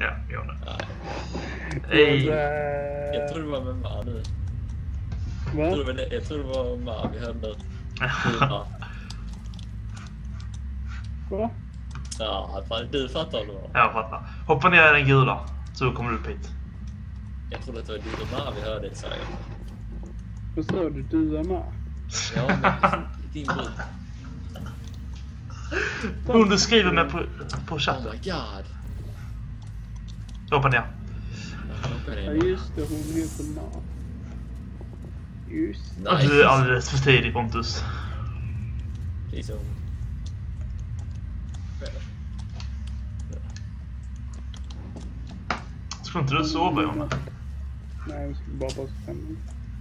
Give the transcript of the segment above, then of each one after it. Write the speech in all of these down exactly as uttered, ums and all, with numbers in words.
Ja, gör det. Ja. Ej. Jag tror det var med Ma nu. Va? Jag tror det var, jag tror det var Ma vi hörde nu. Va? Ja, du fattar det va? Jag fattar. Hoppa ner i den gula, så kommer du upp hit. Jag tror att det var du och Ma vi hörde i Sverige. Vad sa du? Du är med? Ja, men din brud. Hon du skriver med på, på Oh chatten. my god. Hoppa ner. Ja just det, hon heter Ma. Just Nice. Du är alldeles för tidig, Pontus. Liksom. Ska inte du sova, Jonna? Nej, jag skulle bara bara stämma.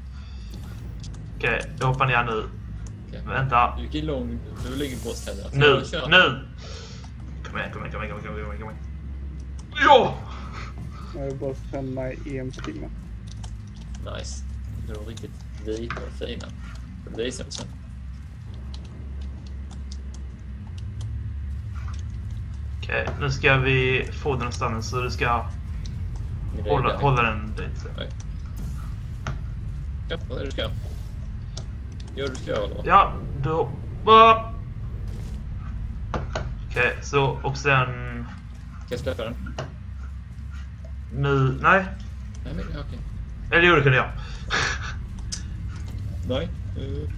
Okej, jag hoppar ner nu. Okay. Vänta. Du är lång, du ligger på stället. Nu, nu! Kom igen, kom igen, kom igen, kom igen, kom igen, kom igen. Ja! Jag vill bara stämma i en timme. Nice. Du är riktigt vita och fina. Det visar vi sen. Okej, nu ska vi få den någonstans så du ska hålla, hålla den dit. Ja, vad är det du ska? Gör du ska eller? Ja, du hoppar. Okej, så och sen... Ska jag släppa den? Nu, nej. Nej, men okej. Eller jo, det kunde jag. Nej. Uh.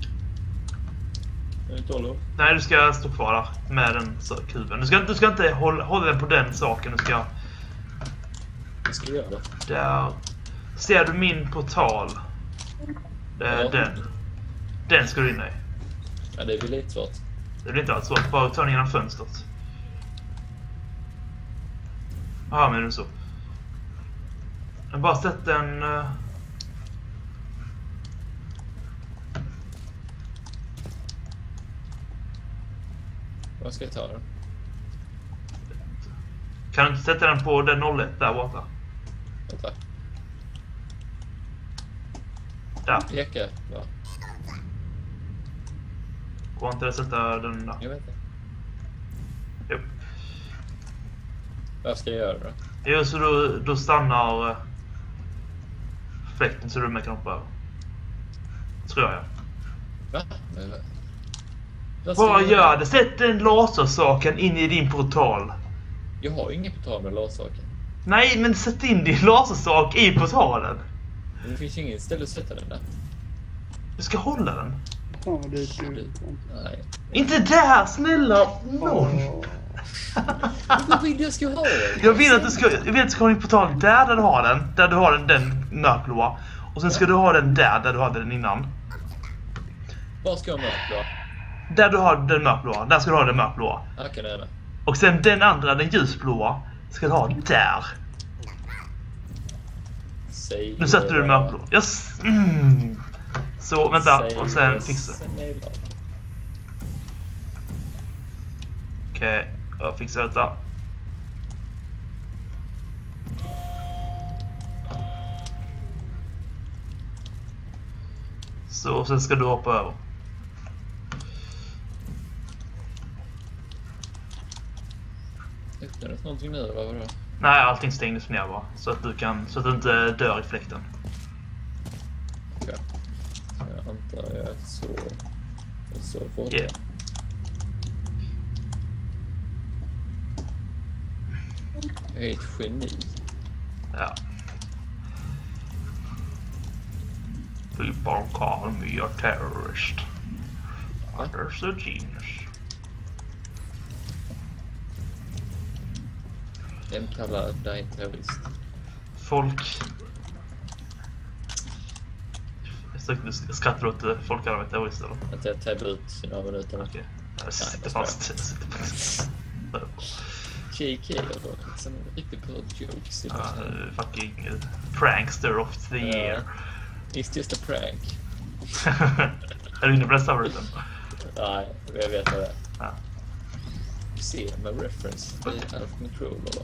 tolv. Nej, du ska stå kvar där med den så, kuben. Du ska, du ska inte hålla, hålla den på den saken. Du ska... Vad ska jag göra då? Där. Ser du min portal? Det är Ja. den. Den ska du in i. Ja, det blir lite svårt. Det blir inte alls svårt. Bara ta den genom fönstret. Jaha, men det är så. Jag bara sätt den... Uh... Vad ska jag ta då? Kan du inte sätta den på den noll ett där borta? Vänta. Där. Peka, va? Går inte att sätta den där? Jag vet inte. Jo. Vad ska jag göra då? Jo, så då, då stannar uh, fläkten så du med knoppar över. Tror jag. Va? Men, va? Vad ska Vad jag gör det? Sätt den lasersaken in i din portal. Jag har ingen portal med lasersaken. Nej, men sätt in din lasersak i portalen. Men det finns ju ingen ställe att sätta den där. Du ska hålla den. Fan vad det är du. Nej. Inte där, snälla någon. Åh. Vad vill jag ska ha den? Jag vill att du ska, jag vill att du ska ha din portal där, där du har den. Där du har den, den mörkblåa. Och sen ska du ha den där, där du hade den innan. Var ska jag mörk då? Där du har den mörkblåa, där ska du ha den mörkblåa. Okej, nej, nej. Och sen den andra, den ljusblåa, ska du ha där. Säg Nu sätter du den mörkblå. Yes. Mm. Så, vänta. Säg Och sen det. fixa. Okej, jag fixar detta. Så, och sen ska du hoppa över. Öppnades någonting nu, vad var det? Nej, allting stängdes ner bara. Så att du kan, så att du inte dör i fläkten. Okej. Jag antar jag så... Så får Yeah. Jag är ett geni. Ja. People call me a terrorist. Others a genius. Vem kallar dig en terrorist? Folk... Jag skrattar åt det. Folk kallar mig terrorist eller? Att jag tabbar ut sina minuter. Okej. Jag Nej, sitter jag fast. Jag sitter fast. J K eller liksom riktigt bra jokes. Uh, fucking uh, prankster of the Uh, year. It's just a prank. Är du inne på den samariten? Nej, jag vet vad det är. Ja. Se med reference. Det är Elf Control eller?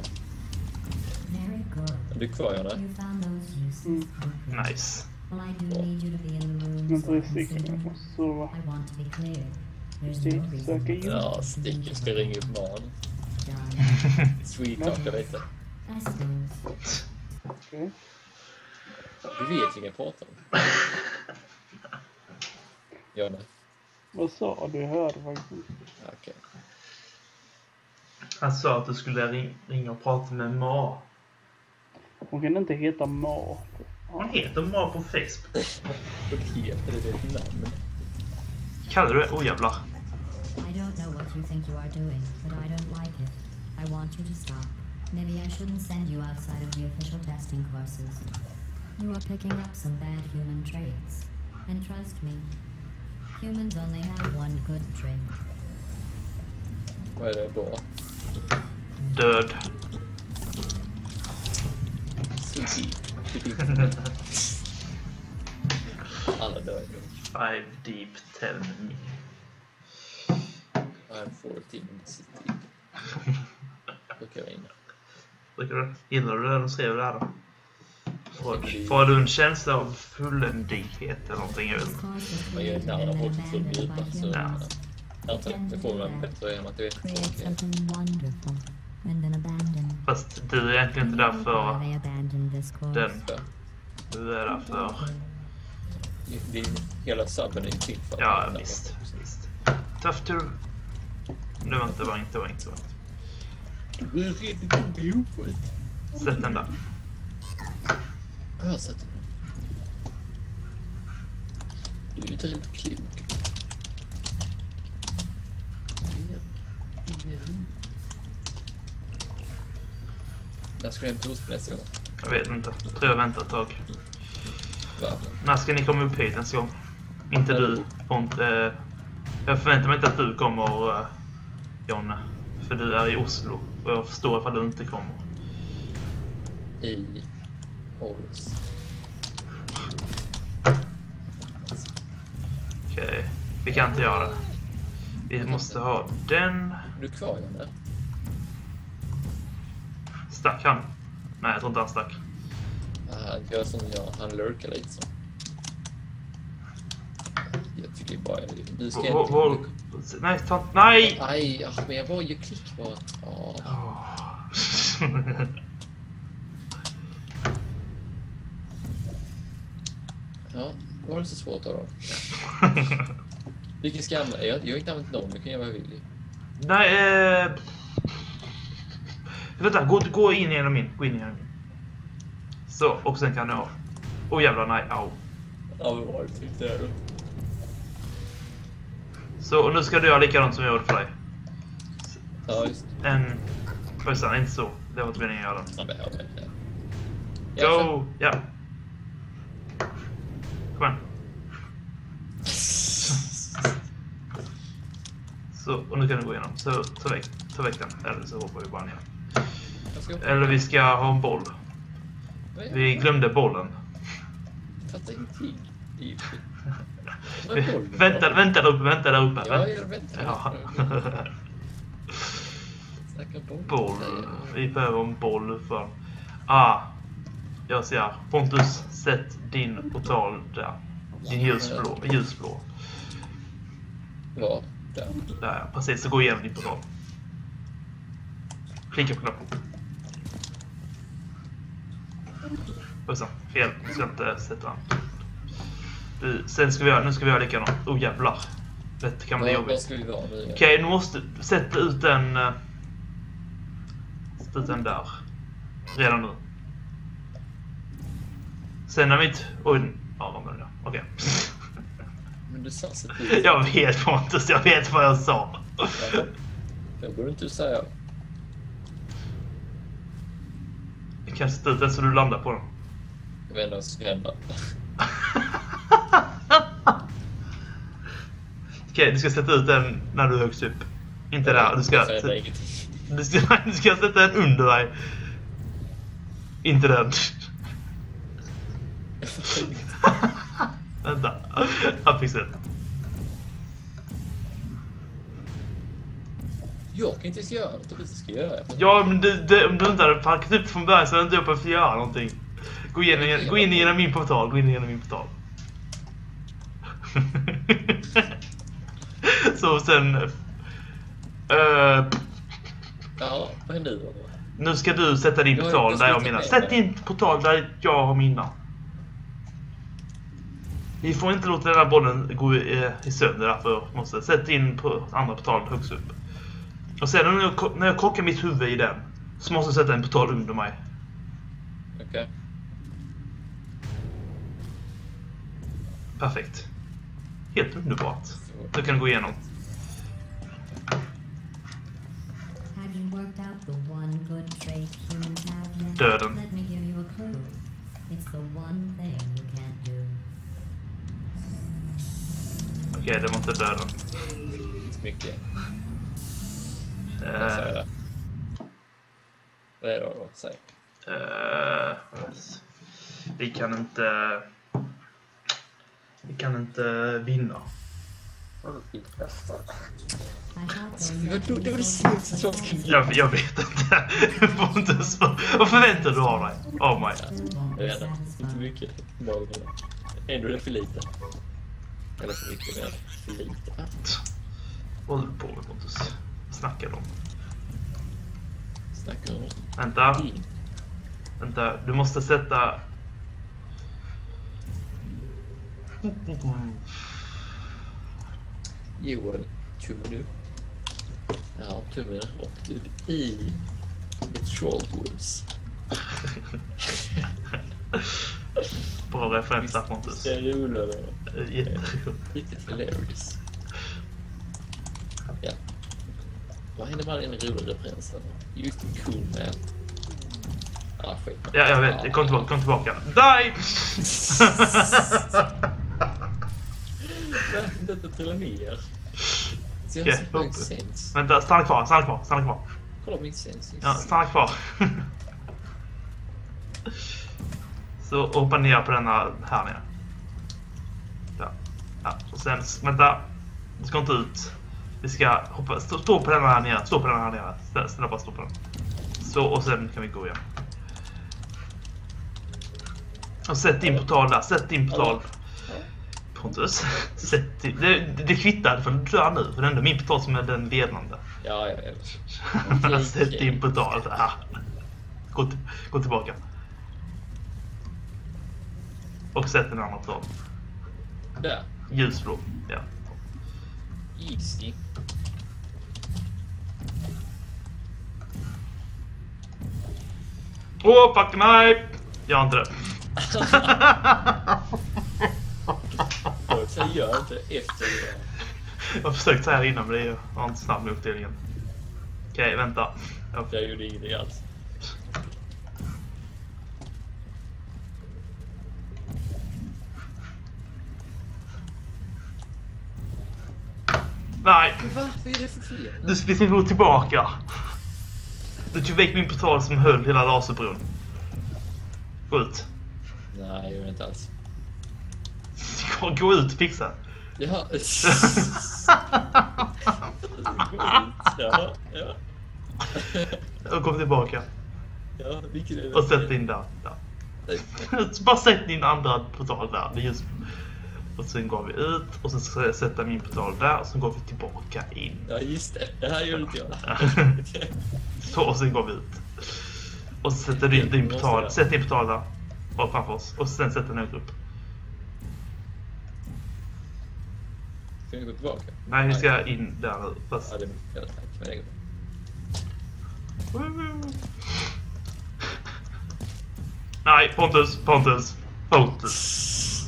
Är du kvar, Jonna? Mm. Nice. Men så är sticken, jag måste sova. Stick, söka in. Ja, Sticken ska ringa upp man. Sweet talka lite. I suppose. Okej. Du vet vilka jag pratar om. Gör det. Vad sa du? Jag hörde faktiskt inte. Okej. Han sa att du skulle ring, ringa och prata med Ma. Hon kan inte heta Ma. Hon heter Ma på Facebook. Vad heter det ditt namn? Kallar du det? Oh jävlar. I don't know what you think you are doing, but I don't like it. I want you to stop. Maybe I shouldn't send you outside of the official testing courses. You are picking up some bad human traits. And trust me, humans only have one good trait. Vad är det då? Död. Alla dör. Five deep, tell me. I'm fourteen in the city. Brukar jag in. Brukar du? Gillar du det de skrev där då? Får, får du en känsla av fulländighet eller någonting? Jag vet inte. Man gör nära folk som får djupa så... Ja. Jag antar att det får man bättre genom att du vet Create folk. something wonderful and then abandon. Fast du är egentligen inte där för Why they abandoned this course. den. Du är där för... Din hela subben är till för... Ja, visst. visst. Tough to... Det var inte, var inte, var inte, var inte. Du är riktigt inte ihop. Sätt den där. Jag har sett den. Du är inte riktigt klok. När ska du hämta ost nästa gång? Jag vet inte. Jag tror jag väntar ett tag. Varför? När ska ni komma upp hit nästa gång? Inte du. Och inte, jag förväntar mig inte att du kommer, uh, Jonne. För du är i Oslo. Och jag förstår ifall du inte kommer. I Århus. Okej. Okay. Vi kan inte göra det. Vi måste ha den. Du är kvar, Jonne? Stack han? Nej, jag tror inte han stack. Ah, han gör som jag. Han lurkar lite så. Jag tycker bara... Du ska Vår, inte... vår, nej, ta, nej! Aj, ach, men jag bara gör klick bara. Ja. Oh. Ja, var det så svårt då? Vilken ska jag använda? Jag, jag har inte använt någon, du kan göra vad jag vill. Nej, eh... Vänta, gå, gå in genom min. Gå in genom min. Så, och sen kan du ha... Åh oh, jävlar, nej, au. Ja, vad var det typ där då? Så, och nu ska du göra likadant som jag gjorde för dig. Ja, just En... Ojsan, inte så. Det var inte meningen att göra den. ja, men, ja, men, ja. Go! Ja. Kom igen. Så, och nu kan du gå igenom. Så, ta väck, ta väck den. Eller så hoppar vi bara ner. Eller vi ska ha en boll. Vi glömde bollen. Jag fattar ingenting. Vänta, vänta där uppe, vänta där uppe. Ja, jag väntar. Ja. Snacka boll. Boll. Vi behöver en boll för... Ah, jag ser. Pontus, sätt din portal där. Din ljusblå. Ljusblå. Ja, där. Där, precis. Så gå igenom din portal. Klicka på knappen. Ojsan, fel. Jag ska inte sätta den. Du, sen ska vi göra, nu ska vi göra likadant. Oh jävlar. Det kan bli Ja, jobbigt. vad ska vi vara nu? Okej, okay, nu måste sätta ut den... Uh, sätta ut den där. Redan nu. Sen när mitt... Oj, ja vad menar jag? Okej. Men du sa så att Jag vet Pontus, jag vet vad jag sa. Ja, jag borde inte säga. Jag kan sätta ut den så du landar på den. Jag vet inte vad som ska hända. Okej, okay, du ska sätta ut den när du är högst upp. Inte där, du ska, sätta, du, ska, du ska sätta den under dig. Inte den. Vänta, jag fixar det. Jag kan inte göra det, du ska göra det. Ja, men du, du, om du inte hade parkat upp från början så hade du inte upp att göra någonting. Gå igenom, gå in genom min portal, gå in genom min portal. Så sen... Uh, ja, vad händer då? Nu ska du sätta din Jag- portal jag där ska jag ta mina. med Sätt mig. din portal där jag har mina. Vi får inte låta den här bollen gå i, i sönder, därför måste sätt in på andra portal högst upp. Och sen när jag, när jag kockar mitt huvud i den så måste jag sätta en portal under mig. Okej. Okay. Perfekt. Helt underbart. Du kan gå igenom. Have you worked out the one good trait humans have yet? Döden. Let me give you a clue. It's the one thing you can't do. Okej, det var inte döden. Inte mycket. Eh, Vad säger det? Vad är det då? Säg. eh, vi kan inte... Vi kan inte vinna. I thought Det var- det var det sista som jag skulle Jag, jag vet inte. Du får inte svara. Vad förväntar du av dig? Av mig? Jag vet inte. Inte mycket. Ändå är det för lite. Eller för mycket, men för lite. Vad håller du på med, Pontus? Vad snackar du om? Snackar om Vänta. din. Vänta. Du måste sätta... Johan, tummen upp. Ja, tummen rakt ut i ett trollwoods. Bra referens där, Pontus. Det är roligare. Eh, Jätteroligt. Riktigt hilarious. Ja. Vad hände med den roliga referensen? Just cool man. Ja, skit. Ja, jag vet. Kom tillbaka. Kom tillbaka. Die! Varför inte trilla ner? Så jag Okej, har sett min upp. sens. Vänta, stanna kvar. Stanna kvar. Stanna kvar. Kolla min sens. Ja, stanna kvar. Så hoppa ner på denna här nere. Ja. Ja, och sen, vänta. Du ska inte ut. Vi ska hoppa, stå, stå på den här nere. Stå på den här nere. Ställa, ställa bara stå på den. Så, och sen kan vi gå igen. Och sätt din portal där. Sätt din portal. Pontus. Sätt din, det, det kvittar för du dör nu. För det är ändå min portal som är den ledande. Ja, ja, ja. Okej, Sätt okej. din portal där. Gå, till, gå tillbaka. Och sätt den andra portal. Där. Ljusblå. Ja. Easy. Åh, fuck nej! Jag har inte det. Så gör inte efter det. Jag har försökt säga det innan, men det är jag inte snabb med uppdelningen. Okej, vänta. Jag, Jag gjorde ingenting alls. nej! Va? Vad är det för fel? Du ska liksom gå tillbaka. Du tog väck min portal som höll hela laserbron. Gå ut. Nej, jag gjorde inte alls. Gå ut, fixa. Ja. Ja, ja. Och kom tillbaka. Ja, vilket är det? Och sätt in där. där. Bara sätt din andra portal där. Det är just... Och sen går vi ut. Och sen ska jag sätta min portal där. Och sen går vi tillbaka in. Ja, just det. Det här gjorde inte jag. Så, och sen går vi ut. Och så sätter du din portal. Sätt din portal där. Och framför oss. Och sen sätter den ut upp. Ska vi gå tillbaka? Nej, vi ska in där nu. Fast... Ja, det är mycket. Ja, tack. Men det går. Nej, Pontus, Pontus, Pontus.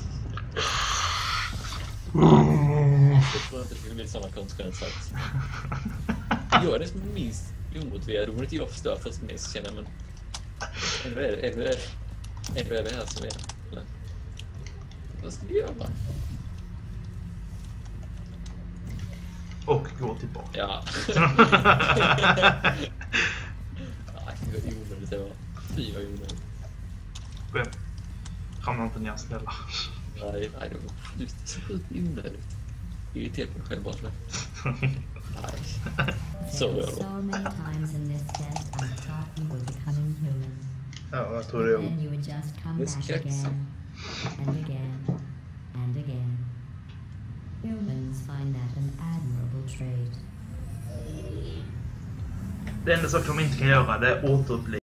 Jag tror inte det skulle bli samma konsekvenser. Jag är det som är minst omotiverad. Om inte jag förstör först mig så känner jag, men... Ändå är det, ändå är det, ändå är det här som är... Eller? Vad ska vi göra? Och gå tillbaka. Ja. Nej, det var onödigt det var. Fy vad onödigt. Vem? Ramla inte ner, snälla. Nej, nej, det var just så sjukt onödigt. Irriterat mig själv bara. Nej. Så There var were det. so many times in this test I thought you were becoming human. Ja, jag tror But det. then you would just come Miss back Jackson. again, and again, and again. Humans find that an admirable trait. Det enda saker de inte kan göra det är återuppliva.